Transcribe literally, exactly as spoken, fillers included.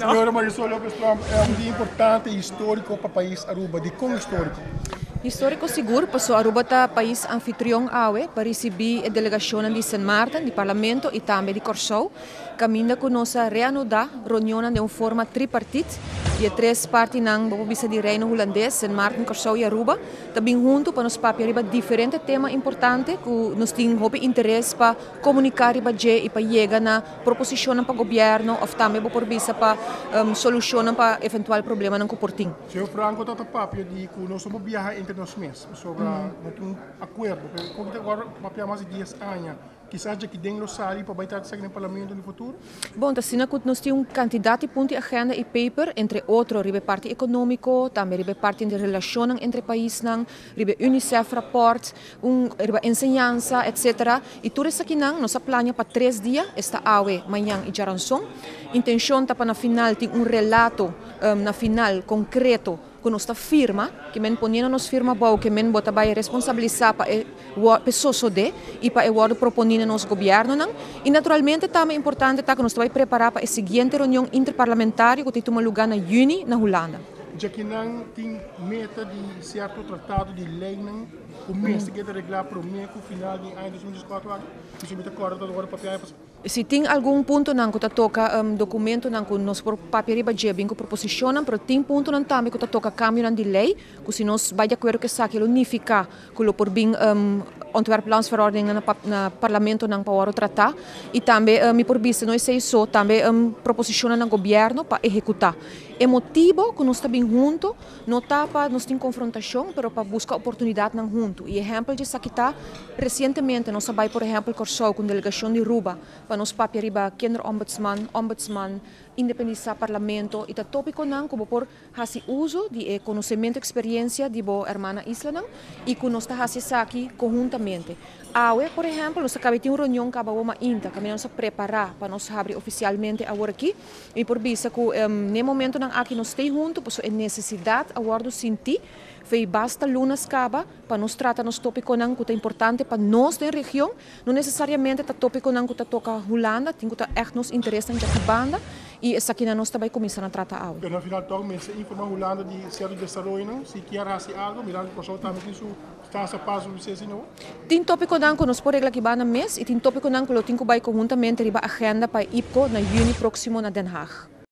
Senhora Marisol Lopes Trump, é um dia importante e histórico para o país Aruba. De como histórico? Histórico seguro, passou Aruba tá país anfitrião aue para receber a delegação de Saint Martin, do Parlamento e também de Corsou. Caminha com nossa reanudar reunião de uma forma tripartite e três partes ng babisa de Reino Holandês, Saint Martin, Corsou e Aruba. Também junto para nos papel riba diferentes temas importantes que nos tem interesse para comunicar riba e para chegar na proposição para o governo ou também para visa para um, solucionar para eventual problema ng Cuporting. Senhor Franco, está papel de que nós vamos viajar entre nós mesmos sobre um acordo. Como agora papel mais de dez anos. Quizás já que tem losari para baitar no parlamento no futuro? Bom, assim que nós temos um candidato ponto agenda e paper, entre outros, ribe parte econômico, também ribe parte de relação entre países, ribe Unicef report, um ribe ensinança, etcétera. E tudo isso aqui nang nossa plano para três dias, esta aue, manhã e jaranção. Intenção tá para na final ter um relato um, na final concreto que nós firma, que men ponendo nos firma bom, que men bota vai responsabilizar para a pessoa de e para o propondo nos governo não. E naturalmente também é importante tá que nós vai preparar para a seguinte reunião interparlamentar que tem lugar na Juni na Holanda. Já que não tem meta de certo tratado de lei não, o mês que é reglar para o mês final de ano dois mil e vinte e quatro, isso me acorda agora papel. Se tem algum ponto não que toca um, documento não que nós por papel riba dia bem que proposicionam, mas tem ponto não também que toca cambio de lei, que se nós vai de acordo que saque unificar que lo por bem um, ontwerplanverordening na, na parlamento não para tratar e também um, por vista nós sei só também um, proposicionam no governo para executar. É motivo que nós estamos juntos, não tá para nós tem confrontação, mas para buscar oportunidade não junto. E exemplo de sakita recentemente nós vai por exemplo Corsou com delegação de Aruba para nos papel riba kinderombudsman, ombudsman, independência parlamento e tá tópico não como por hasi uso de conhecimento e experiência de bo hermana isla não e que nós tá hasi aqui conjuntamente. Aue, por exemplo, nós acabamos de uma reunião que acabamos ainda, que nós preparar para nós abrir oficialmente agora aqui e por vista que um, no momento não aqui nós estamos juntos, por é necessidade agora sentir foi basta lunas caba para nos tratar nos tópico não que é importante para nós da região, não necessariamente tá tópico não que tá toca Holanda, tem que tá echt nos interessa em banda e essa aqui nós também começamos a tratar algo. Pero no final todo mês informa Holanda de certo desenvolvimento, se quer fazer algo, mirando por só também isso está a passo você se não. Tem tópico não que nós por regla que vai na mês e tem tópico não que lo tem que vai conjuntamente riba agenda para I P C O na Juni próximo na Den Haag.